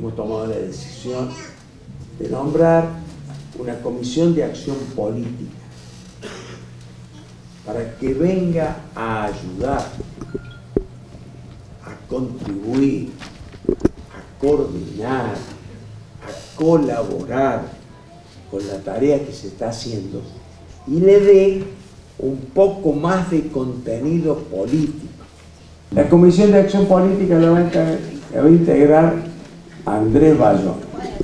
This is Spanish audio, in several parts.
hemos tomado la decisión de nombrar una comisión de acción política para que venga a ayudar, a contribuir, a coordinar, a colaborar con la tarea que se está haciendo y le dé un poco más de contenido político. La Comisión de Acción Política la va a integrar Andrés Bayón.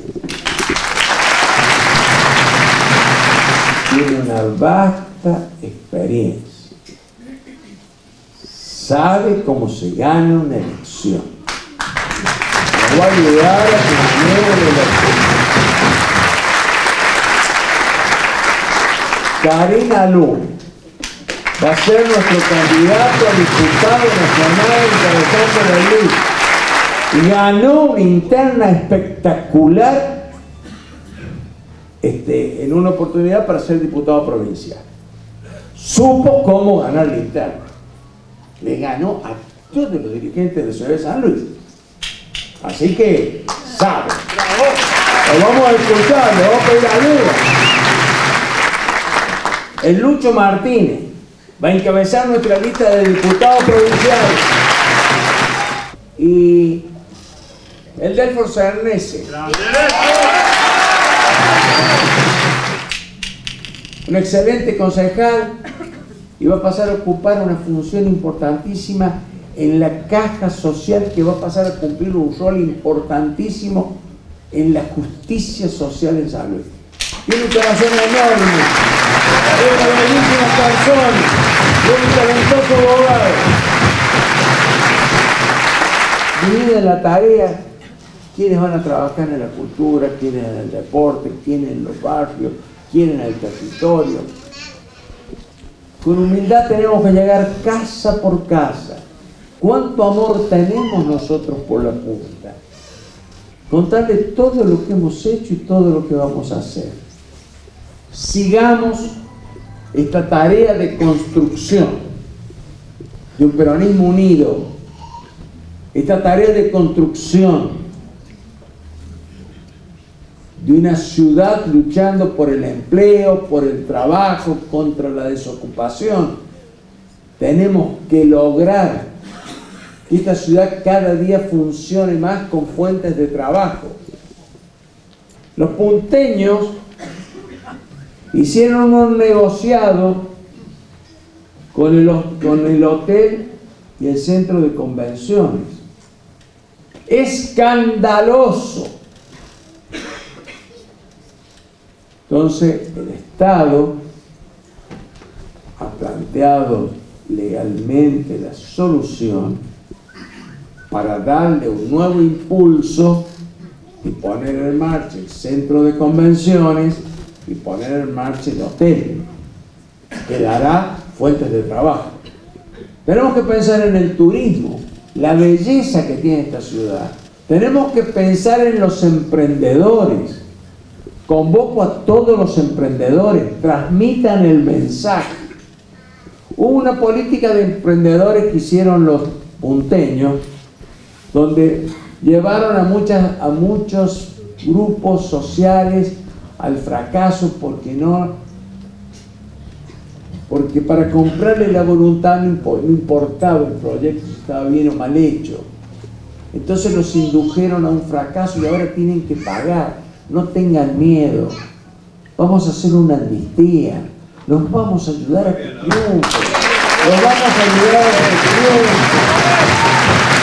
Tiene una vasta experiencia. Sabe cómo se gana una elección. Nos va a ayudar a que ganemos la elección. Karina Luna va a ser nuestro candidato a diputado nacional encabezando la lista. Y ganó una interna espectacular en una oportunidad para ser diputado provincial. Supo cómo ganar la interna. Le ganó a todos los dirigentes de la ciudad de San Luis. Así que sabe. Lo vamos a escuchar, le vamos a pedir ayuda. El Lucho Martínez va a encabezar nuestra lista de diputados provinciales. Y el Delfos Cernese, un excelente concejal, y va a pasar a ocupar una función importantísima en la caja social, que va a pasar a cumplir un rol importantísimo en la justicia social en San Luis. Tiene un corazón enorme, es una bellísima persona, es un talentoso abogado. Divide la tarea, quienes van a trabajar en la cultura, quienes en el deporte, quienes en los barrios, quienes en el territorio. Con humildad tenemos que llegar casa por casa. ¿Cuánto amor tenemos nosotros por la Junta? Contarle todo lo que hemos hecho y todo lo que vamos a hacer. Sigamos esta tarea de construcción de un peronismo unido, esta tarea de construcción de una ciudad luchando por el empleo, por el trabajo, contra la desocupación. Tenemos que lograr que esta ciudad cada día funcione más con fuentes de trabajo. Los punteños hicieron un negociado con el hotel y el centro de convenciones. Escandaloso. Entonces el Estado ha planteado legalmente la solución para darle un nuevo impulso y poner en marcha el centro de convenciones y poner en marcha el hotel, que dará fuentes de trabajo. Tenemos que pensar en el turismo, la belleza que tiene esta ciudad. Tenemos que pensar en los emprendedores. Convoco a todos los emprendedores, transmitan el mensaje. Hubo una política de emprendedores que hicieron los punteños, donde llevaron a muchos grupos sociales al fracaso porque para comprarle la voluntad no importaba el proyecto si estaba bien o mal hecho. Entonces los indujeron a un fracaso y ahora tienen que pagar. No tengan miedo, vamos a hacer una amnistía, los vamos a ayudar a que triunfen, los vamos a ayudar a que triunfen.